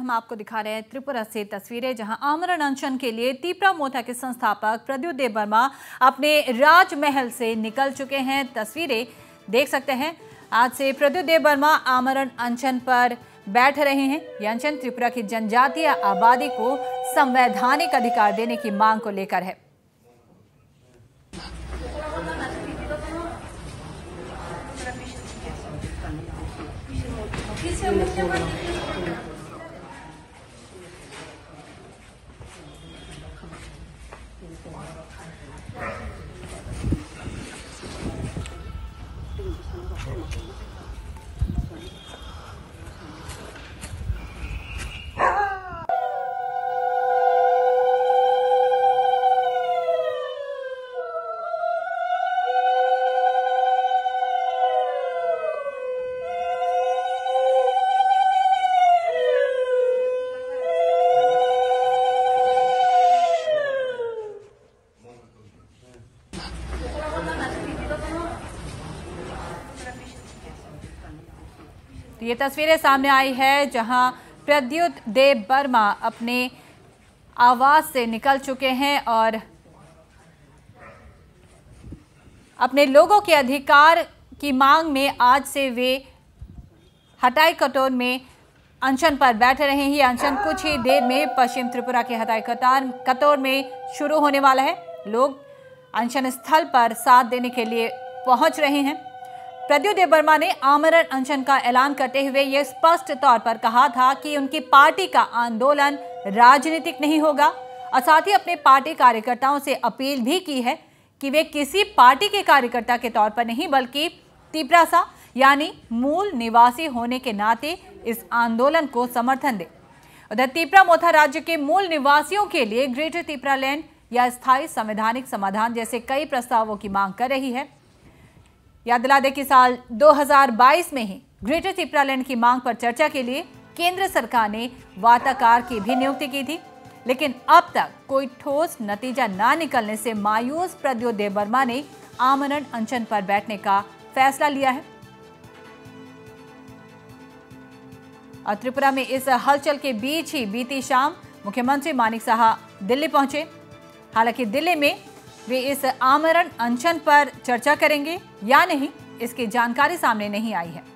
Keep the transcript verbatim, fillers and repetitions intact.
हम आपको दिखा रहे हैं त्रिपुरा से तस्वीरें, जहां आमरण अनशन के लिए तीपरा मोथा के संस्थापक प्रद्युत देबबर्मा अपने राजमहल से निकल चुके हैं। तस्वीरें देख सकते हैं। आज से प्रद्युत देबबर्मा आमरण अनशन पर बैठ रहे हैं। यह अनशन त्रिपुरा की जनजातीय आबादी को संवैधानिक अधिकार देने की मांग को लेकर है। तो ये तस्वीरें सामने आई है जहां प्रद्युत देबबर्मा अपने आवास से निकल चुके हैं और अपने लोगों के अधिकार की मांग में आज से वे हटाई कटोर में अनशन पर बैठे रहे हैं। ये अनशन कुछ ही देर में पश्चिम त्रिपुरा के हटाई कतार कटोर में शुरू होने वाला है। लोग अनशन स्थल पर साथ देने के लिए पहुंच रहे हैं। प्रद्युत देबबर्मा ने आमरण अनशन का ऐलान करते हुए यह स्पष्ट तौर पर कहा था कि उनकी पार्टी का आंदोलन राजनीतिक नहीं होगा और साथ ही अपने पार्टी कार्यकर्ताओं से अपील भी की है कि वे किसी पार्टी के कार्यकर्ता के तौर पर नहीं बल्कि तीपरासा यानी मूल निवासी होने के नाते इस आंदोलन को समर्थन दें। उधर तीपरा मोथा राज्य के मूल निवासियों के लिए ग्रेटर तीपरालैंड या स्थायी संवैधानिक समाधान जैसे कई प्रस्तावों की मांग कर रही है। याद दिला दें कि साल दो हज़ार बाईस में ही ग्रेटर तीपरालैंड की मांग पर चर्चा के लिए केंद्र सरकार ने वार्ताकार की भी नियुक्ति की थी, लेकिन अब तक कोई ठोस नतीजा न निकलने से मायूस प्रद्युत देबबर्मा ने आमरण अनशन पर बैठने का फैसला लिया है। और त्रिपुरा में इस हलचल के बीच ही बीती शाम मुख्यमंत्री मानिक साहा दिल्ली पहुंचे। हालांकि दिल्ली में वे इस आमरण अनशन पर चर्चा करेंगे या नहीं, इसकी जानकारी सामने नहीं आई है।